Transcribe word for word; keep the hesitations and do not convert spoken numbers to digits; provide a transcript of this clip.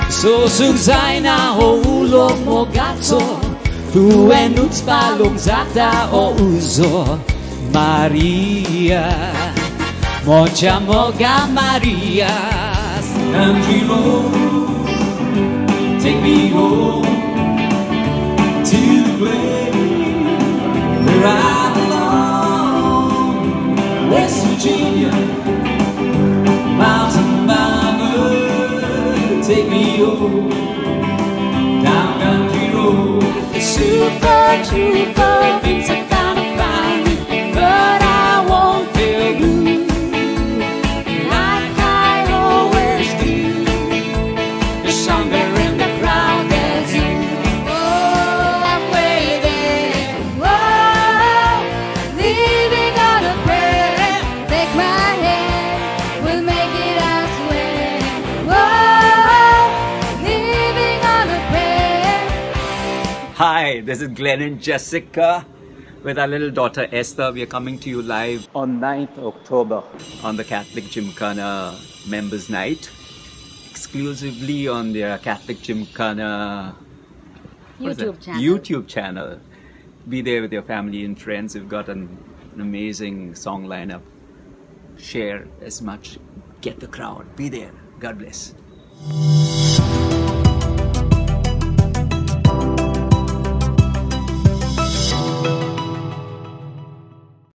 Susog zaina o ulo mo gatso, Huenuts palong zata o uzo, Maria, Mocha moga Maria. Country road, take me home to the place where I belong, West Virginia, mountain mama, take me home down country road. The super trooper thinks I found a find, but I won't feel blue like I always do. There's somewhere in the crowd there's you. Oh, I'm waiting. Whoa, leaving on a prayer. Take my hand, we'll make it, I swear. Whoa, leaving on a prayer. Hi, this is Glen and Jessica with our little daughter Esther. We are coming to you live on ninth October on the Catholic Gymkhana Members Night, exclusively on their Catholic Gymkhana YouTube channel. YouTube channel. Be there with your family and friends. We've got an, an amazing song lineup. Share as much. Get the crowd. Be there. God bless.